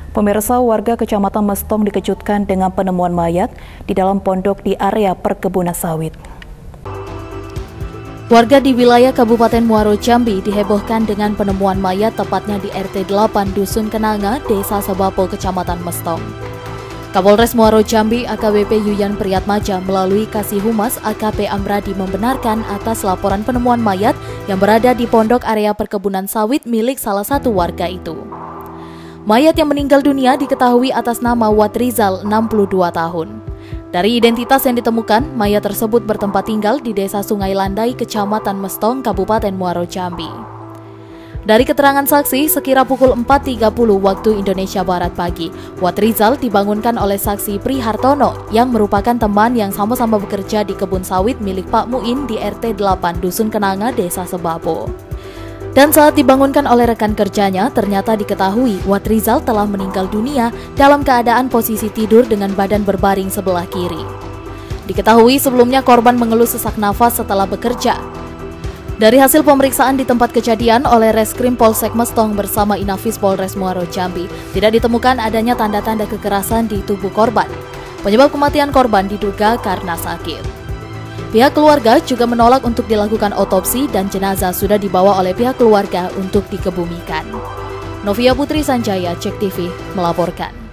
Pemirsa, warga Kecamatan Mestong dikejutkan dengan penemuan mayat di dalam pondok di area perkebunan sawit. Warga di wilayah Kabupaten Muaro Jambi dihebohkan dengan penemuan mayat tepatnya di RT 8 Dusun Kenanga, Desa Sebapo, Kecamatan Mestong. Kapolres Muaro Jambi AKBP Yuyan Priyatmaja melalui Kasih Humas AKP Amradi membenarkan atas laporan penemuan mayat yang berada di pondok area perkebunan sawit milik salah satu warga itu. Mayat yang meninggal dunia diketahui atas nama Watrizal, 62 tahun. Dari identitas yang ditemukan, mayat tersebut bertempat tinggal di Desa Sungai Landai, Kecamatan Mestong, Kabupaten Muaro Jambi. Dari keterangan saksi, sekira pukul 4.30 waktu Indonesia Barat pagi, Watrizal dibangunkan oleh saksi Prihartono yang merupakan teman yang sama-sama bekerja di kebun sawit milik Pak Muin di RT 8 Dusun Kenanga, Desa Sebapo. Dan saat dibangunkan oleh rekan kerjanya, ternyata diketahui Watrizal telah meninggal dunia dalam keadaan posisi tidur dengan badan berbaring sebelah kiri. Diketahui sebelumnya korban mengeluh sesak nafas setelah bekerja. Dari hasil pemeriksaan di tempat kejadian oleh Reskrim Polsek Mestong bersama Inafis Polres Muaro Jambi, tidak ditemukan adanya tanda-tanda kekerasan di tubuh korban. Penyebab kematian korban diduga karena sakit. Pihak keluarga juga menolak untuk dilakukan otopsi dan jenazah sudah dibawa oleh pihak keluarga untuk dikebumikan. Novia Putri Sanjaya, Cek TV, melaporkan.